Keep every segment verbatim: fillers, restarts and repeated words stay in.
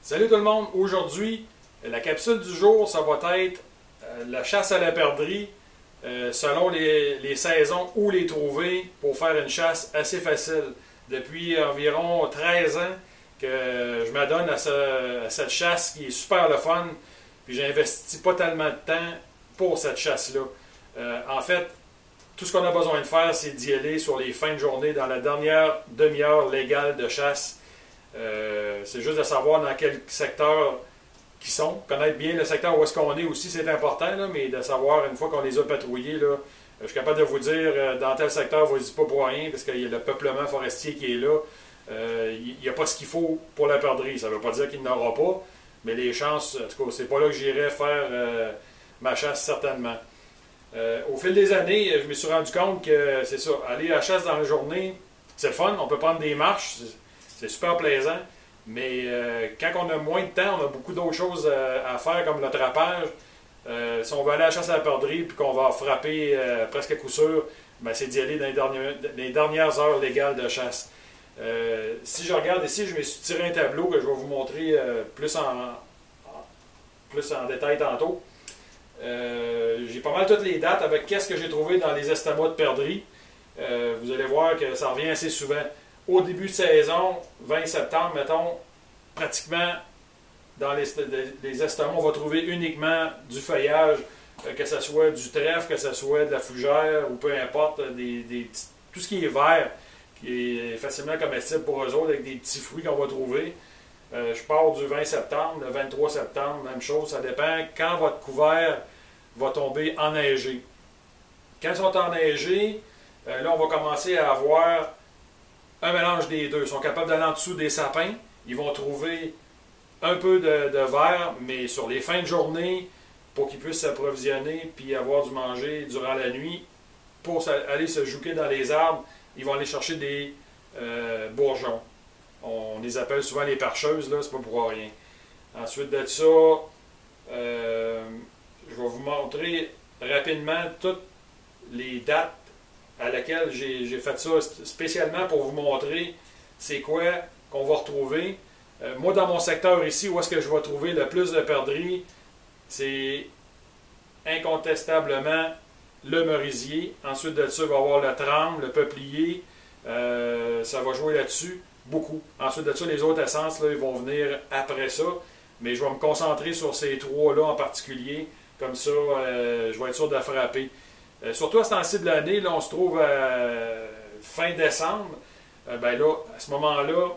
Salut tout le monde! Aujourd'hui, la capsule du jour, ça va être euh, la chasse à la perdrix euh, selon les, les saisons où les trouver pour faire une chasse assez facile. Depuis environ treize ans que je m'adonne à, ce, à cette chasse qui est super le fun, puis j'investis pas tellement de temps pour cette chasse-là. Euh, en fait, tout ce qu'on a besoin de faire, c'est d'y aller sur les fins de journée dans la dernière demi-heure légale de chasse. Euh, c'est juste de savoir dans quel secteur qu'ils sont. Connaître bien le secteur où est-ce qu'on est aussi, c'est important, là, mais de savoir, une fois qu'on les a patrouillés, là, je suis capable de vous dire, euh, dans tel secteur, vas-y pas pour rien, parce qu'il y a le peuplement forestier qui est là. Euh, il n'y a pas ce qu'il faut pour la perdrix. Ça ne veut pas dire qu'il n'aura pas, mais les chances, en tout cas, c'est pas là que j'irai faire euh, ma chasse, certainement. Euh, au fil des années, je me suis rendu compte que, c'est ça, aller à la chasse dans la journée, c'est le fun, on peut prendre des marches, c'est super plaisant, mais euh, quand on a moins de temps, on a beaucoup d'autres choses à, à faire, comme le trapage. Euh, si on veut aller à la chasse à la perdrix et qu'on va frapper euh, presque à coup sûr, ben, c'est d'y aller dans les, dernières, les dernières heures légales de chasse. Euh, si je regarde ici, je me suis tiré un tableau que je vais vous montrer euh, plus, en, en, plus en détail tantôt. Euh, j'ai pas mal toutes les dates avec qu'est-ce que j'ai trouvé dans les estamois de perdrix. Euh, vous allez voir que ça revient assez souvent. Au début de saison, vingt septembre, mettons, pratiquement dans les, les estomacs, on va trouver uniquement du feuillage, que ce soit du trèfle, que ce soit de la fougère, ou peu importe, des, des, tout ce qui est vert, qui est facilement comestible pour eux autres, avec des petits fruits qu'on va trouver. Euh, je pars du vingt septembre, le vingt-trois septembre, même chose, ça dépend quand votre couvert va tomber enneigé. Quand ils sont enneigés, euh, là, on va commencer à avoir un mélange des deux. Ils sont capables d'aller en dessous des sapins. Ils vont trouver un peu de, de verre, mais sur les fins de journée, pour qu'ils puissent s'approvisionner puis avoir du manger durant la nuit, pour aller se jouquer dans les arbres, ils vont aller chercher des euh, bourgeons. On les appelle souvent les parcheuses, là, c'est pas pour rien. Ensuite de ça, euh, je vais vous montrer rapidement toutes les dates à laquelle j'ai fait ça spécialement pour vous montrer c'est quoi qu'on va retrouver. Euh, moi, dans mon secteur ici, où est-ce que je vais trouver le plus de perdrix, c'est incontestablement le merisier. Ensuite de ça, il va y avoir le tremble, le peuplier. Euh, ça va jouer là-dessus, beaucoup. Ensuite de ça, les autres essences, là, ils vont venir après ça. Mais je vais me concentrer sur ces trois-là en particulier. Comme ça, euh, je vais être sûr de la frapper. Euh, surtout à ce temps-ci de l'année, là, on se trouve à fin décembre. Euh, ben là, à ce moment-là,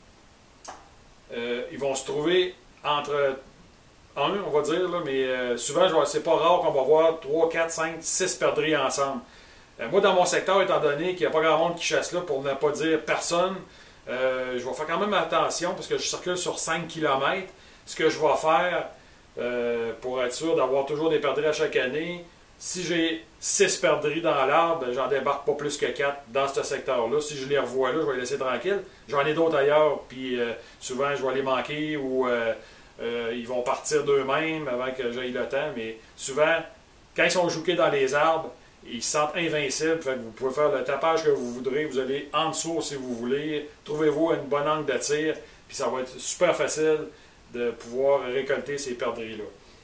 euh, ils vont se trouver entre un, on va dire, là, mais euh, souvent, c'est pas rare qu'on va voir trois, quatre, cinq, six perdrix ensemble. Euh, moi, dans mon secteur, étant donné qu'il n'y a pas grand monde qui chasse là, pour ne pas dire personne, euh, je vais faire quand même attention parce que je circule sur cinq kilomètres. Ce que je vais faire euh, pour être sûr d'avoir toujours des perdrix à chaque année, si j'ai six perdrix dans l'arbre, ben, j'en débarque pas plus que quatre dans ce secteur-là. Si je les revois là, je vais les laisser tranquilles. J'en ai d'autres ailleurs, puis euh, souvent je vais les manquer ou euh, euh, ils vont partir d'eux-mêmes avant que j'aille le temps. Mais souvent, quand ils sont jouqués dans les arbres, ils se sentent invincibles. Fait que vous pouvez faire le tapage que vous voudrez. Vous allez en dessous si vous voulez. Trouvez-vous une bonne angle de tir, puis ça va être super facile de pouvoir récolter ces perdrix-là.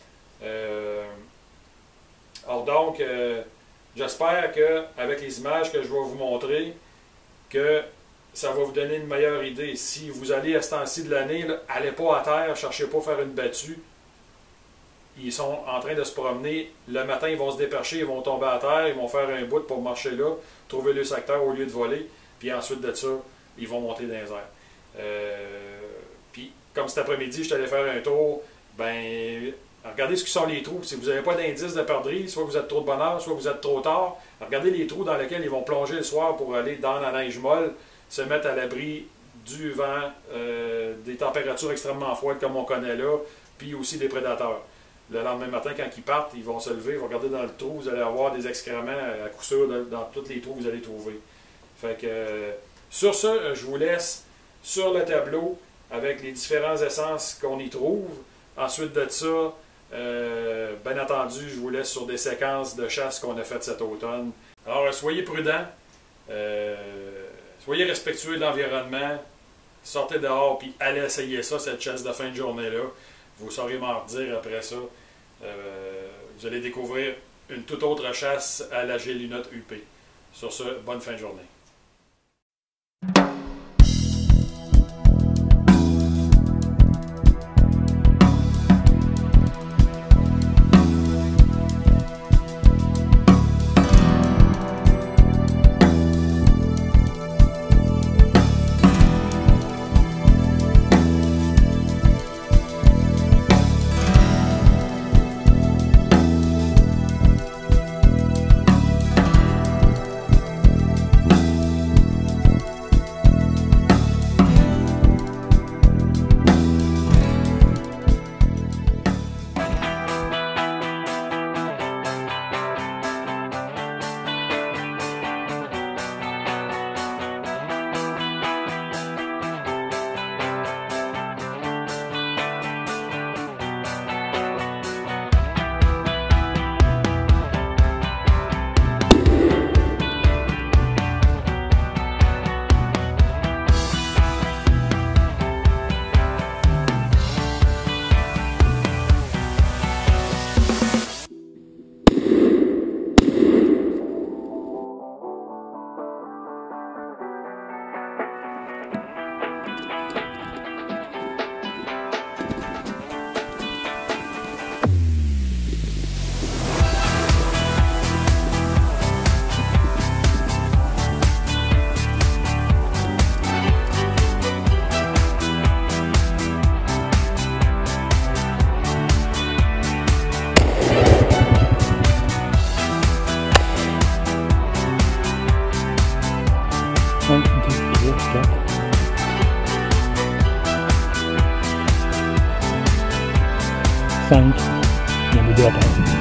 Euh, Alors donc, euh, j'espère qu'avec les images que je vais vous montrer, que ça va vous donner une meilleure idée. Si vous allez à ce temps-ci de l'année, allez pas à terre, ne cherchez pas à faire une battue. Ils sont en train de se promener. Le matin, ils vont se dépercher, ils vont tomber à terre, ils vont faire un bout pour marcher là, trouver le secteur au lieu de voler. Puis ensuite de ça, ils vont monter dans les airs. Euh, puis, comme cet après-midi, je suis allé faire un tour, ben... regardez ce qui sont les trous. Si vous n'avez pas d'indice de perdrix, soit vous êtes trop de bonne heure, soit vous êtes trop tard, regardez les trous dans lesquels ils vont plonger le soir pour aller dans la neige molle, se mettre à l'abri du vent, euh, des températures extrêmement froides comme on connaît là, puis aussi des prédateurs. Le lendemain matin, quand ils partent, ils vont se lever, ils vont regarder dans le trou, vous allez avoir des excréments à coup sûr dans tous les trous que vous allez trouver. Fait que, euh, sur ce, je vous laisse sur le tableau avec les différentes essences qu'on y trouve. Ensuite de ça, Euh, bien entendu, je vous laisse sur des séquences de chasse qu'on a faites cet automne. Alors, soyez prudents, euh, soyez respectueux de l'environnement, sortez dehors et allez essayer ça, cette chasse de fin de journée-là. Vous saurez m'en redire après ça. Euh, vous allez découvrir une toute autre chasse à la Gélinotte U P. Sur ce, bonne fin de journée. un, deux, trois, quatre. cinq. Il y en a deux à terre.